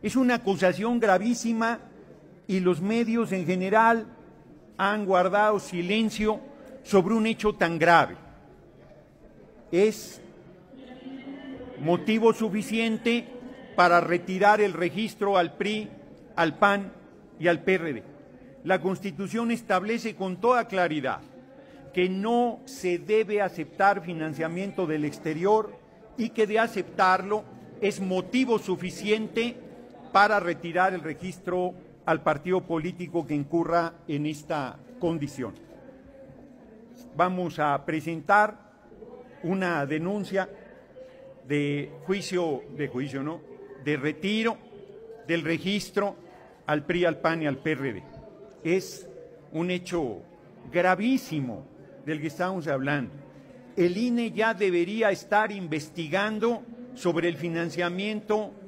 Es una acusación gravísima y los medios en general han guardado silencio sobre un hecho tan grave. Es motivo suficiente para retirar el registro al PRI, al PAN y al PRD. La Constitución establece con toda claridad que no se debe aceptar financiamiento del exterior y que de aceptarlo es motivo suficiente para retirar el registro al partido político que incurra en esta condición. Vamos a presentar una denuncia de retiro del registro al PRI, al PAN y al PRD. Es un hecho gravísimo del que estamos hablando. El INE ya debería estar investigando sobre el financiamiento